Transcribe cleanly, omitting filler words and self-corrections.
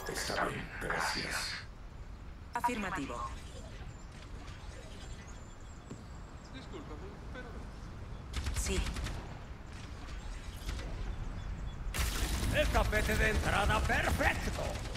Está bien, gracias. Afirmativo. Discúlpame, pero... Sí. El tapete de entrada perfecto.